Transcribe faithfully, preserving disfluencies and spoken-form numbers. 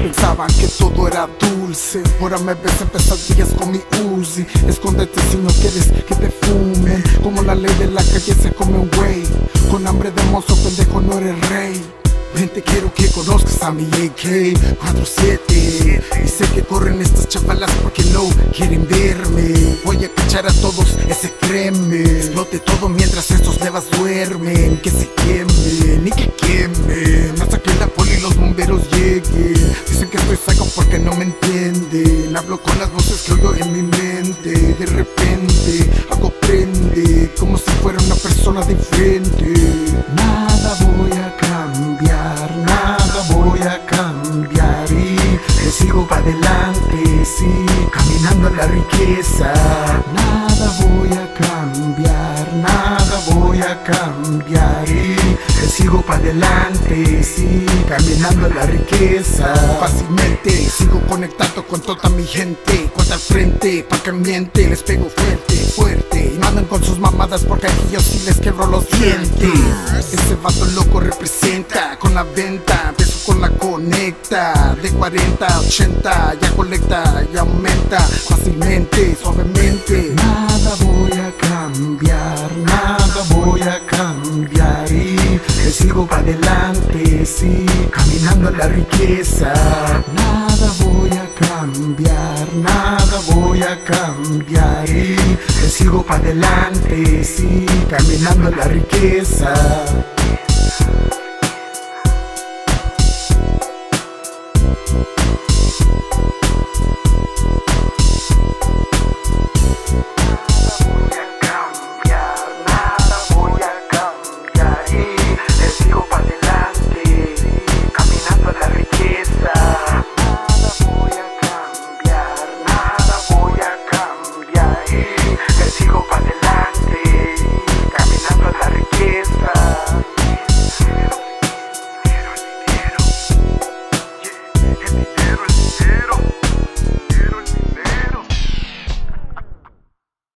Pensaban que todo era dulce, ahora me ves en pesadillas con mi Uzi. Escóndete si no quieres que te fumen, como la ley de la calle se come un güey. Con hambre de mozo, pendejo, no eres rey. Vente, quiero que conozcas a mi A K cuatro siete. Y sé que corren estas chavalas porque no quieren verme. Voy a cachar a todos, ese créeme. Explote todo mientras estos levas duermen. Que se quemen y que quemen hasta que la poli y los bomberos lleguen. Dicen que estoy saco porque no me entienden. Hablo con las voces que oigo en mi mente. De repente algo prende, como si fuera una persona diferente. Nada voy a cambiar, nada voy a cambiar y le sigo para adelante, sí, caminando a la riqueza. Nada voy a cambiar, nada voy a cambiar y le sigo para adelante, sí, caminando a la riqueza. Fácilmente sigo conectado con toda mi gente, cuenta al frente, pa' que miente, les pego fuerte, fuerte y no andan con sus mamadas porque aquí yo sí les quebro los dientes. Ese vato loco representa con la venta, empiezo con la conecta. De cuarenta a ochenta ya colecta y aumenta fácilmente, suavemente. Nada voy a cambiar, nada voy a cambiar y le sigo para adelante, sí, caminando a la riqueza. Nada voy a cambiar, nada voy a cambiar y le sigo para adelante, sí, caminando a la riqueza.